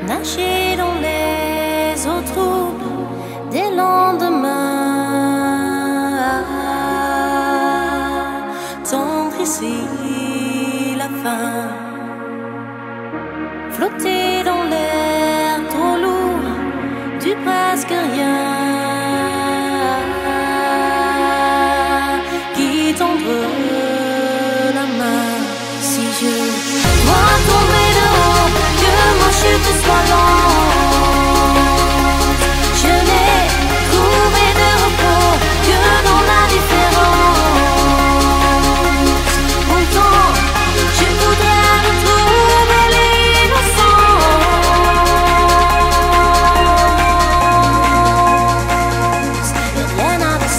nager dans les eaux troubles des lendemains. Tendre ici la fin, flotter dans l'air trop lourd du presque rien. Qui tendre la main si je dois tomber de haut, que ma chute soit lente. Je n'ai trouvé de repos que dans la différence. Pourtant, je voudrais retrouver l'innocence. Et rien n'a de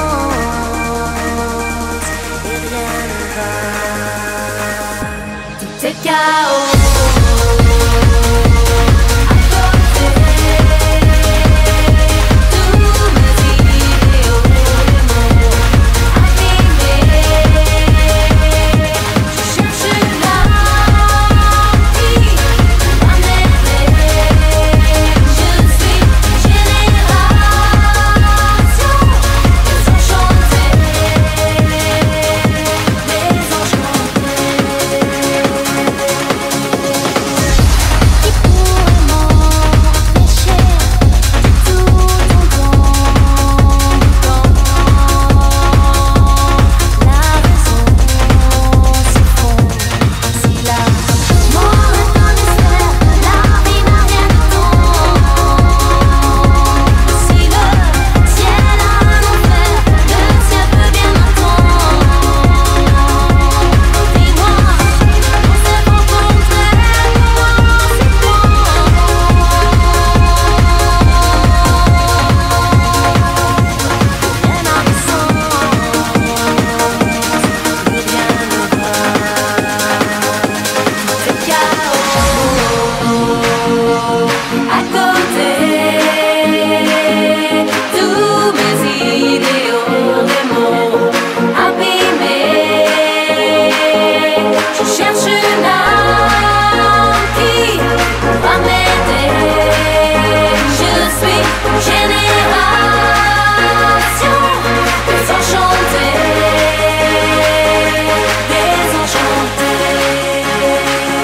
sens, et rien ne va. Tout est chaos.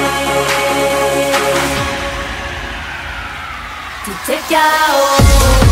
Tout est chaos.